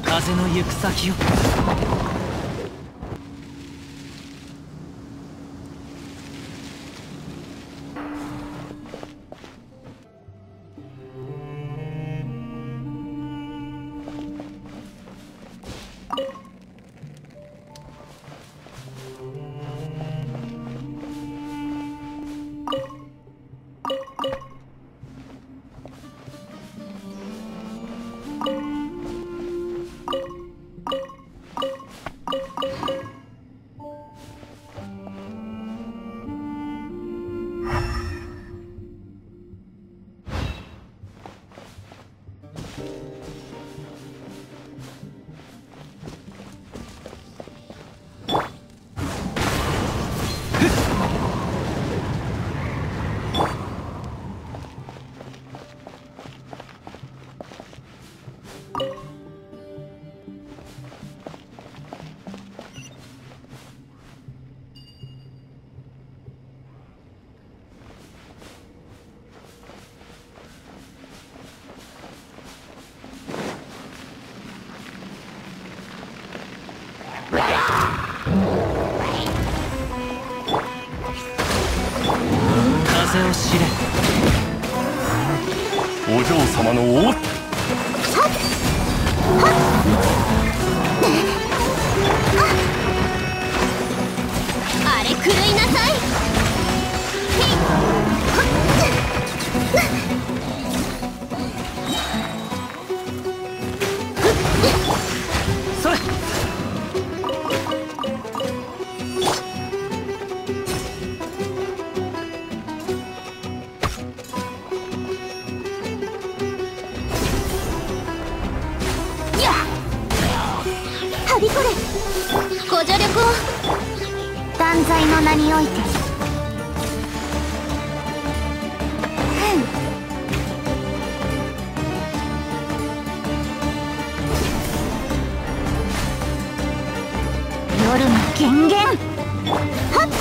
風の行く先を。風を知れ。 お嬢様の王。 あれ狂いなさい。 それ。 はびこれ。ご助力を。断罪の名において。夜の権限。はっ。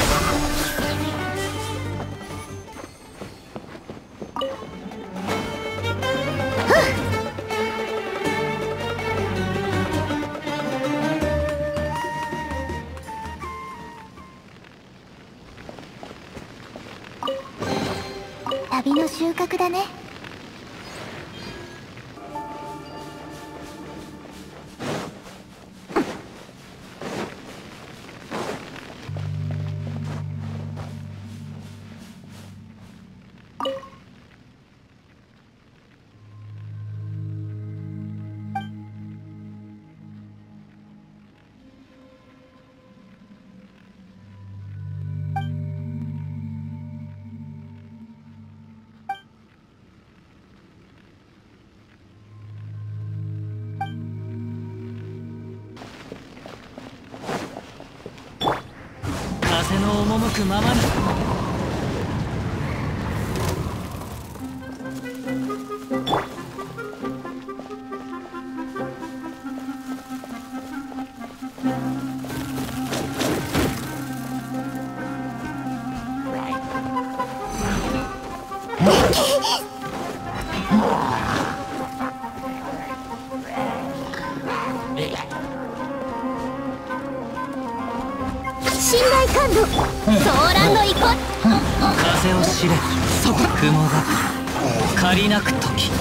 旅の収穫だね。 風の赴くままに。 信頼感度。ソーランド行こう。 風を知れ。雲が借りなく時。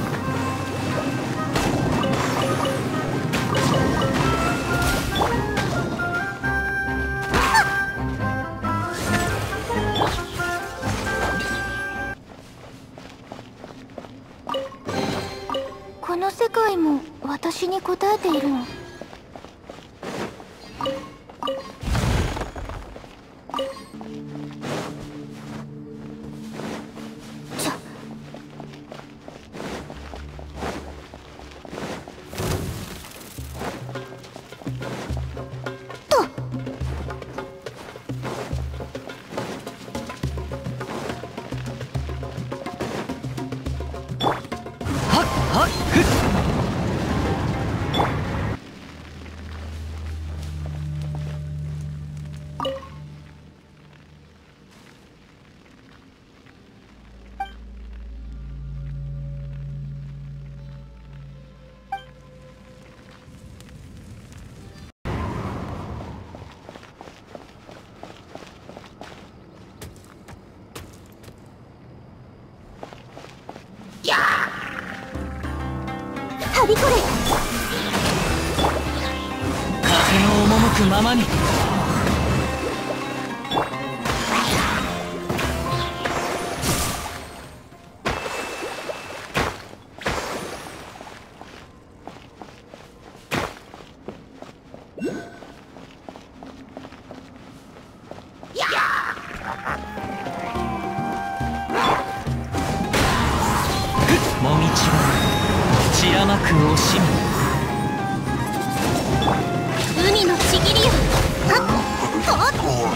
この世界も私に応えているの。 はびこれ。 風の赴くままに。もみちば散らまく惜しみ。 海のちぎりよ。はっお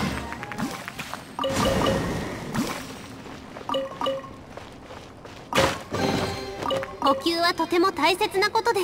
っ。呼吸はとても大切なことです。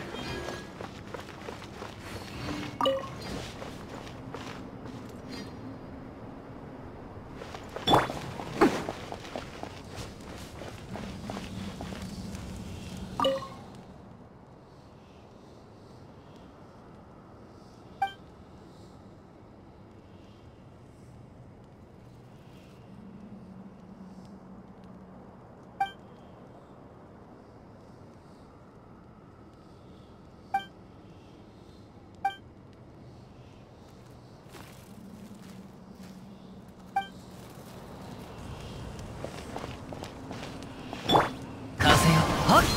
風よ、はっ。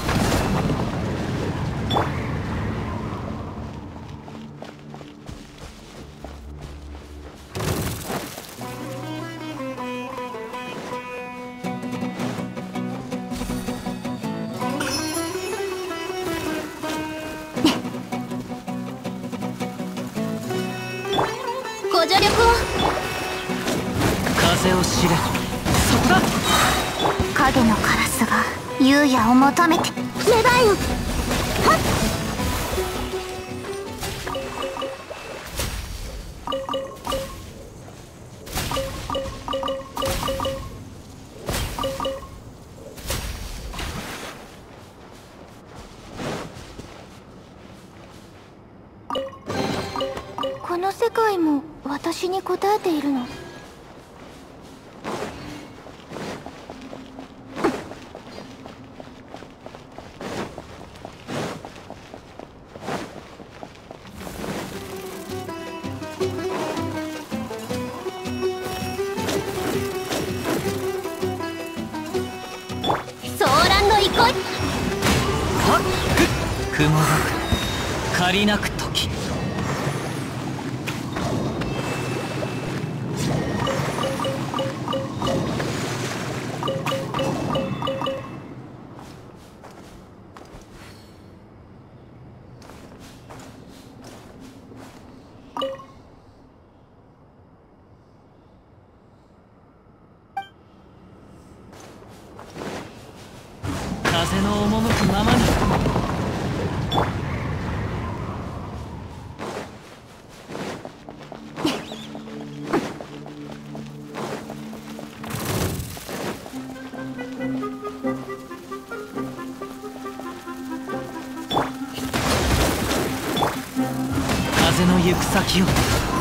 ご助力を。 風を知れ、そこだ。 影のカラスが優也を求めて芽生えよ。はっ。この世界も私に応えているの？ソーランの憩い。 はっ、雲がく借りなく時。風の赴くままに。風の行く先を。